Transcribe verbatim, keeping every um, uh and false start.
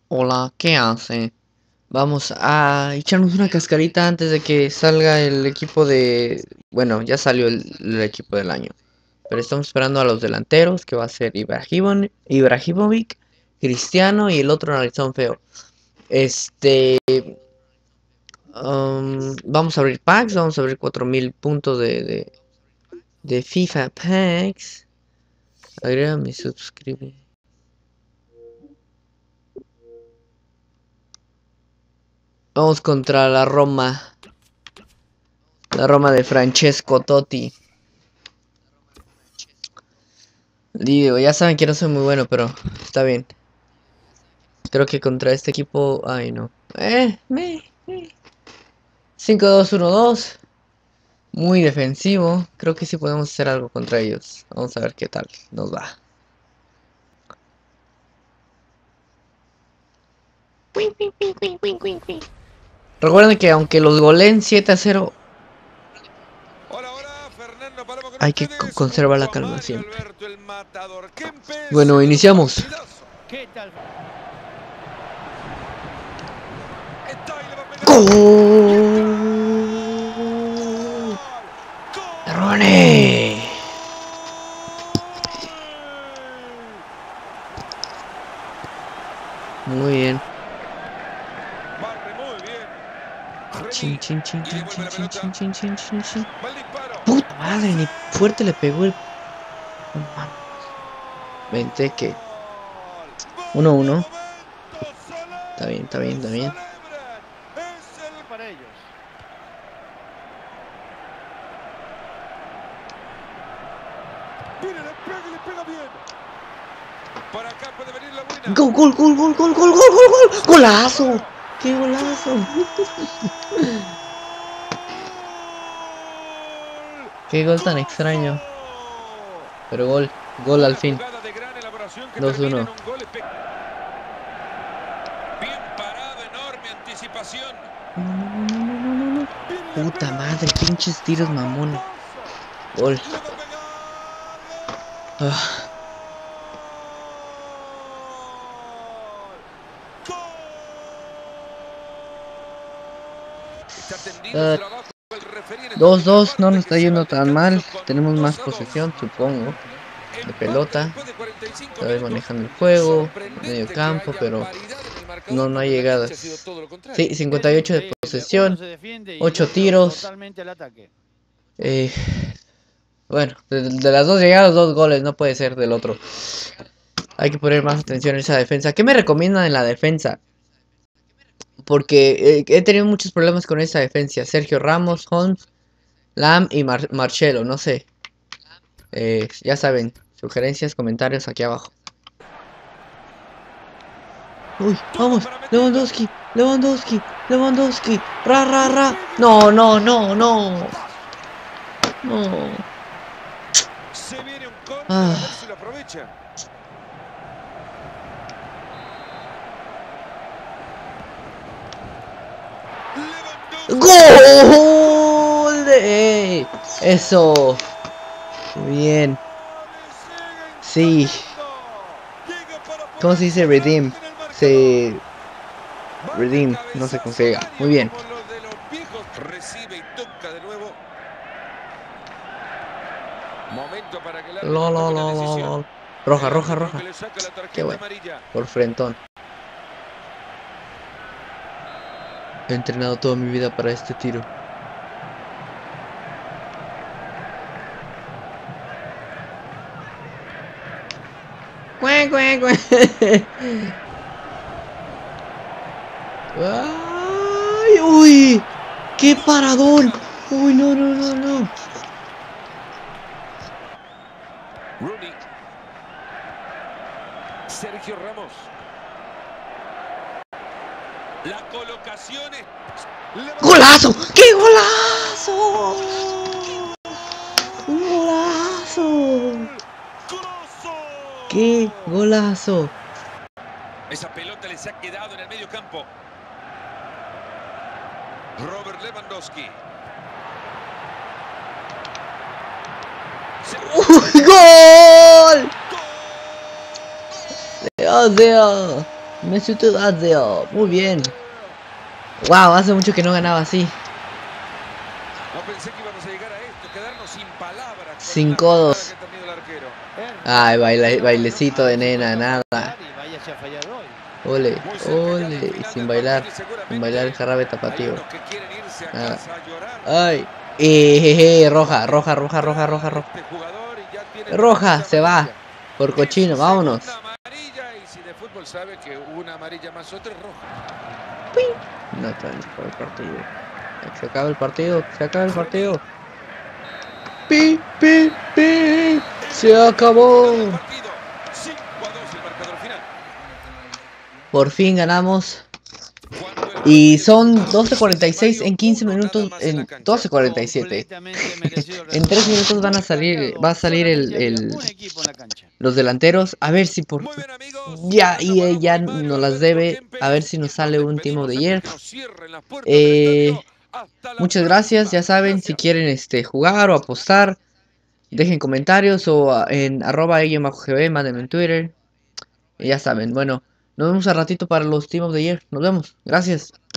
Hola, ¿qué hace? Vamos a echarnos una cascarita antes de que salga el equipo de... Bueno, ya salió el, el equipo del año. Pero estamos esperando a los delanteros, que va a ser Ibrahimon- Ibrahimovic, Cristiano y el otro narizón feo. Este... um, vamos a abrir packs, vamos a abrir cuatro mil puntos de, de, de FIFA packs. Agrégame, suscribe. Vamos contra la Roma. La Roma de Francesco Totti. Digo, ya saben que no soy muy bueno, pero está bien. Creo que contra este equipo... Ay, no. Eh, me, me. cinco dos uno dos. Muy defensivo. Creo que sí podemos hacer algo contra ellos. Vamos a ver qué tal nos va. Recuerden que aunque los goleen siete a cero, Hola, hola, Fernando Palomo con hay que ustedes, conservar la junto a calma Mario siempre. Alberto, el matador. Que empiece Bueno, el iniciamos. partidazo. ¿Qué tal? Está y le va a pegar. ¡Gol! ¡Rooney! Muy bien. Barre muy bien. Chin, Remy. chin, chin, Y chin, devuelve chin, la chin, pelota. chin, chin, chin, chin, chin. Va el disparo. Puta madre, ni ¡Pase! fuerte le pegó el... No mames. Vente que... ¡Gol! uno ¡De uno. momento Está bien, está bien, celebren, está bien. celebren! Es el... Para ellos. Mire, le pega y le pega bien. Por acá puede venir la buena. Gol, gol, gol, gol, gol, gol, gol, gol, gol. ¡Golazo! ¡Qué golazo! ¡Qué gol tan extraño! Pero gol, gol al Una fin. jugada de gran elaboración que dos termina en uno. un gol espectacular. Bien parado, enorme anticipación. No, no, no, no, no, no, no, no. Puta madre, pinches tiros mamones. Gol. Le va a pegar. Ah, Gol. Está tendido el ah, trabajo del referí en esta dos primera dos, no parte nos que está se va yendo al tan mal. descanso con Tenemos dos más a dos. posesión, supongo, de Empate pelota. después de cuarenta y cinco Estoy minutos. manejando el juego, medio Sorprendente que campo, haya pero paridad en el marcador no, no hay cuando en la cancha ha sido llegadas. todo lo contrario. Sí, Es cincuenta y ocho de increíble. Uno posesión, se defiende y el ocho otro tiros. totalmente al ataque. Eh, bueno, de, de las dos llegadas, dos goles, no puede ser del otro. Hay que poner más atención en esa defensa. ¿Qué me recomiendan en la defensa? Porque eh, he tenido muchos problemas con esa defensa. Sergio Ramos, Holmes, Lam y Mar Marcelo, no sé. Eh, ya saben, sugerencias, comentarios aquí abajo. Uy, Todo vamos, para meterla. Lewandowski, Lewandowski, Lewandowski, ra, ra, ra. No, no, no, no, no. Se viene un córner, a ver Ah. si lo aprovechan. ¡Gol! De... Eso. Bien. Sí. ¿Cómo se dice redeem? Se... Redeem. No sé cómo se diga. Muy bien. Como los de los viejos. Recibe y toca de nuevo. Momento para que el árbitro Lo, lo, tome una lo, lo, decisión. lo. Roja, El roja, árbitro roja. que le saca la Qué tarjeta bueno. amarilla. Por frentón. He entrenado toda mi vida para este tiro. ¡Cue, cue, cue! ¡Ay! ¡Uy! ¡Qué paradón! ¡Uy, no, no, no, no! Rooney. Sergio Ramos. La colocación es... ¡Golazo! ¡Qué golazo! ¡Un golazo! ¡Qué golazo! Esa pelota les ha quedado en el medio campo. Robert Lewandowski. ¡Uy, gol! ¡Dios mío! Mesut Özil, muy bien. Wow, hace mucho que no ganaba así. No pensé que íbamos a llegar a esto, quedarnos sin palabras con Sin una patada codos. que ha tenido el arquero. Ay, baile, bailecito de nena, nada. Ole, Muy cerca ya del ole, y final sin del bailar. partido y Sin bailar el seguramente jarabe hay tapatío. unos que quieren irse a Nada. casa a llorar. Ay. Eh, roja, roja, roja, roja, roja, roja. Este jugador y ya tiene Roja, tarjeta se va. amarilla. Por Es su cochino, segunda vámonos. amarilla y si de fútbol sabe que una amarilla más otra es roja. No traen por el partido. Se acaba el partido, se acaba el partido. Pi, pi, pi. Se acabó. cinco a dos el marcador final. Por fin ganamos. Cuando el juego Y llega a su son fin, doce cuarenta y se va seis en quince uno nada minutos. más en la En cancha. doce cuarenta y siete. En tres minutos van a salir. Va a salir el, el- los delanteros. A ver si por. Muy bien, amigos, Ya, acá y paró ya Mario nos las Alberto debe. A ver Kempes. si nos Nos sale un Team of despedimos the antes Year. que nos cierren las puertas del Eh, estadio. Hasta la muchas gracias. próxima. Ya saben, si Gracias. quieren este jugar o apostar, dejen comentarios o a- en arroba e bajo G B, mándenme en Twitter. Y ya saben, bueno, nos vemos al ratito para los Team of the Year. Nos vemos. Gracias.